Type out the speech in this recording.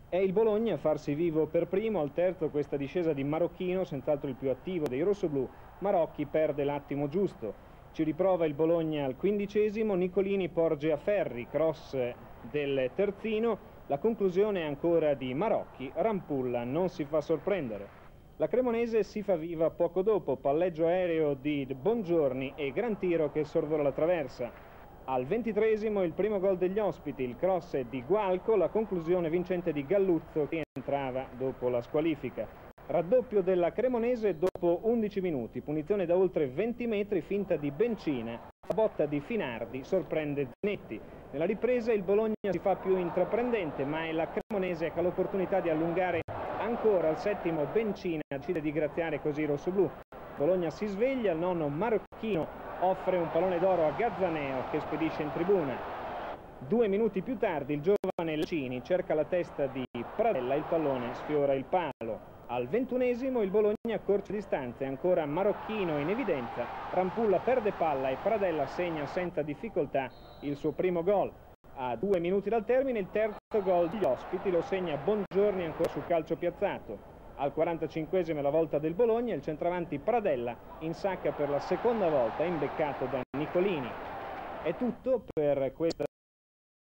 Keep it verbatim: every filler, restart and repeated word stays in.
È il Bologna a farsi vivo per primo. Al terzo questa discesa di Marocchino, senz'altro il più attivo dei rossoblù. Marocchi perde l'attimo giusto. Ci riprova il Bologna al quindicesimo, Nicolini porge a Ferri, cross del terzino, la conclusione è ancora di Marocchi, Rampulla non si fa sorprendere. La Cremonese si fa viva poco dopo, palleggio aereo di Bongiorni e gran tiro che sorvola la traversa. Al ventitreesimo il primo gol degli ospiti, il cross è di Gualco, la conclusione vincente di Galluzzo che entrava dopo la squalifica. Raddoppio della Cremonese dopo undici minuti, punizione da oltre venti metri, finta di Bencina, la botta di Finardi sorprende Zanetti. Nella ripresa il Bologna si fa più intraprendente, ma è la Cremonese che ha l'opportunità di allungare ancora. Al settimo Bencina decide di graziare così i rossoblù. Bologna si sveglia, il nonno Marocchino offre un pallone d'oro a Gazzaneo che spedisce in tribuna. Due minuti più tardi il giovane Lacini cerca la testa di Pradella, il pallone sfiora il palo. Al ventunesimo il Bologna accorcia distanze, ancora Marocchino in evidenza, Rampulla perde palla e Pradella segna senza difficoltà il suo primo gol. A due minuti dal termine il terzo gol degli ospiti lo segna Bongiorni ancora sul calcio piazzato. Al quarantacinquesimo la volta del Bologna, il centravanti Pradella insacca per la seconda volta imbeccato da Nicolini. È tutto per questa